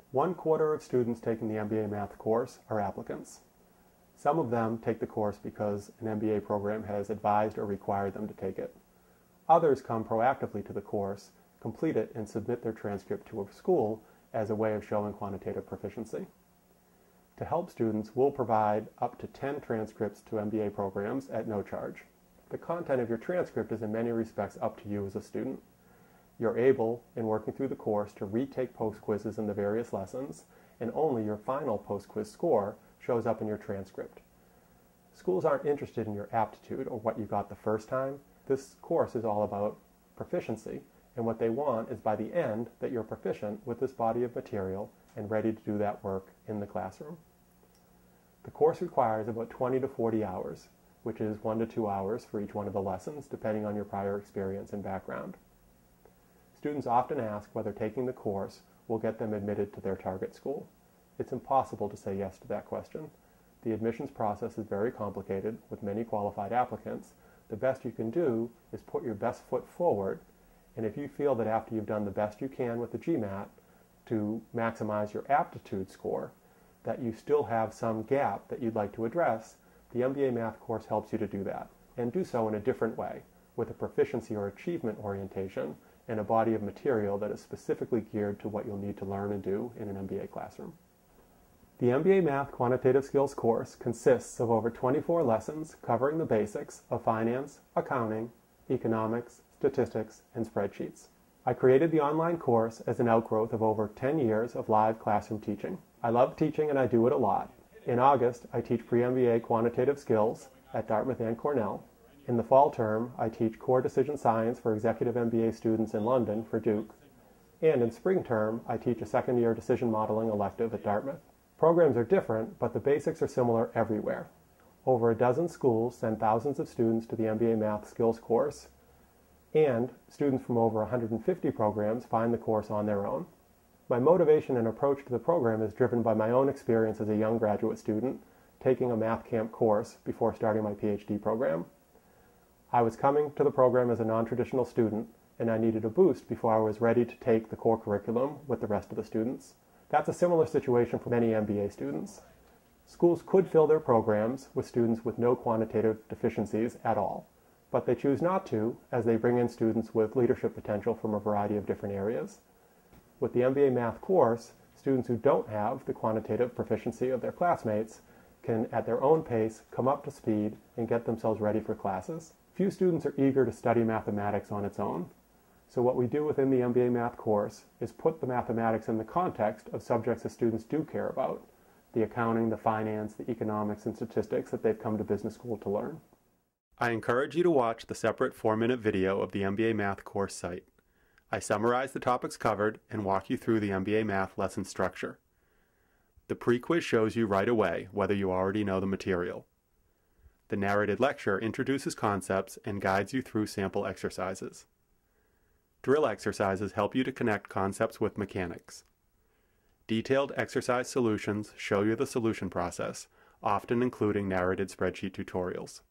1/4 of students taking the MBA Math course are applicants. Some of them take the course because an MBA program has advised or required them to take it. Others come proactively to the course, complete it, and submit their transcript to a school as a way of showing quantitative proficiency. To help students, we'll provide up to 10 transcripts to MBA programs at no charge. The content of your transcript is in many respects up to you as a student. You're able, in working through the course, to retake post-quizzes in the various lessons, and only your final post-quiz score shows up in your transcript. Schools aren't interested in your aptitude or what you got the first time. This course is all about proficiency, and what they want is by the end that you're proficient with this body of material and ready to do that work in the classroom. The course requires about 20 to 40 hours, which is 1 to 2 hours for each one of the lessons, depending on your prior experience and background. Students often ask whether taking the course will get them admitted to their target school. It's impossible to say yes to that question. The admissions process is very complicated with many qualified applicants. The best you can do is put your best foot forward, and if you feel that after you've done the best you can with the GMAT to maximize your aptitude score, that you still have some gap that you'd like to address, the MBA Math course helps you to do that, and do so in a different way, with a proficiency or achievement orientation and a body of material that is specifically geared to what you'll need to learn and do in an MBA classroom. The MBA Math Quantitative Skills course consists of over 24 lessons covering the basics of finance, accounting, economics, statistics, and spreadsheets. I created the online course as an outgrowth of over 10 years of live classroom teaching. I love teaching and I do it a lot. In August, I teach pre-MBA quantitative skills at Dartmouth and Cornell. In the fall term, I teach core decision science for executive MBA students in London for Duke. And in spring term, I teach a second-year decision modeling elective at Dartmouth. Programs are different, but the basics are similar everywhere. Over a dozen schools send thousands of students to the MBA Math Skills course, and students from over 150 programs find the course on their own. My motivation and approach to the program is driven by my own experience as a young graduate student taking a math camp course before starting my PhD program. I was coming to the program as a non-traditional student, and I needed a boost before I was ready to take the core curriculum with the rest of the students. That's a similar situation for many MBA students. Schools could fill their programs with students with no quantitative deficiencies at all, but they choose not to as they bring in students with leadership potential from a variety of different areas. With the MBA Math course, students who don't have the quantitative proficiency of their classmates can, at their own pace, come up to speed and get themselves ready for classes. Few students are eager to study mathematics on its own. So what we do within the MBA Math course is put the mathematics in the context of subjects that students do care about, the accounting, the finance, the economics, and statistics that they've come to business school to learn. I encourage you to watch the separate 4-minute video of the MBA Math course site. I summarize the topics covered and walk you through the MBA Math lesson structure. The pre-quiz shows you right away whether you already know the material. The narrated lecture introduces concepts and guides you through sample exercises. Drill exercises help you to connect concepts with mechanics. Detailed exercise solutions show you the solution process, often including narrated spreadsheet tutorials.